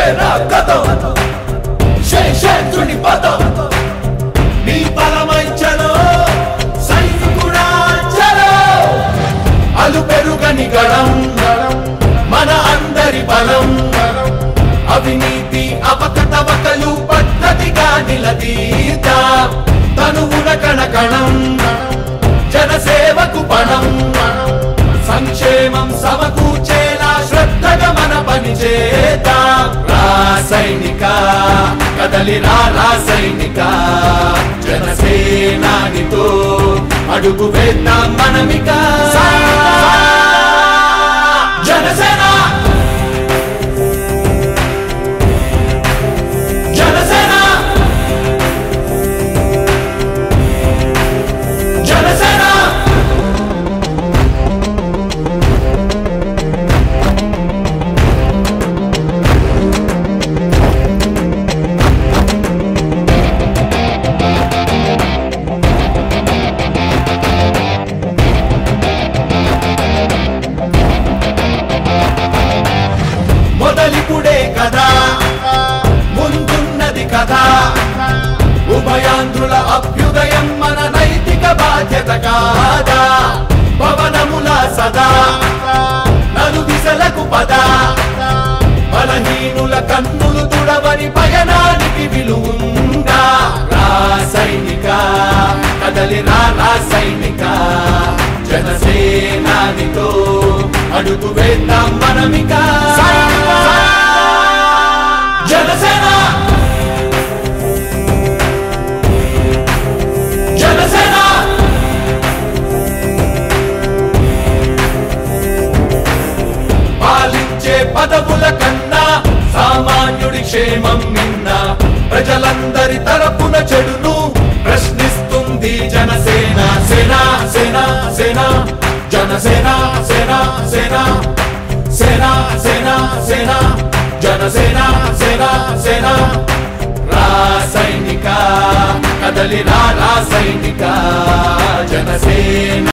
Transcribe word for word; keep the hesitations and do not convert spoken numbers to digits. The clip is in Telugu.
రా గతం శేషేంద్రుని పదం నీ బలమై చలో సైనికుడా చలో అలు పెరుగని గడం మన అందరి బలం అవినీతి అవకతవకలు పద్ధతిగా నిలదీత తనువున కణకణం జనసేవకు పణం సంక్షేమం సమకూర్చేలా శ్రద్ధగా మన పని చేద్దాం రాసైనిక కదలి రా రాసైనిక జనసేనానితో అడుగు వేద్దాం మనమిక జనసేన జనసేన జనసేన మొదలిపుడే కదా ముందున్నది కదా ఉభయాంధ్రుల అభ్యుదయం మన నైతిక బాధ్యత కాదా పవనముల సదా నలు దిశలకు పద బలహీనుల కన్నులు తుడవని పయనానికి విలువుందా రాసైనిక కదలి రా రాసైనిక జనసేనానితో అడుగు వేద్దాం మనమిక జనసేన జనసేన పాలించే పదవుల కన్నా సామాన్యుడి క్షేమం నిన్న ప్రజలందరి తరపున చెడును ప్రశ్నిస్తుంది జనసేన సేన సేన సేన జనసేన సేన సేన సేన సేన సేన జనసేన సేన సేన రాసైనిక కదలి రా రాసైనిక జనసేన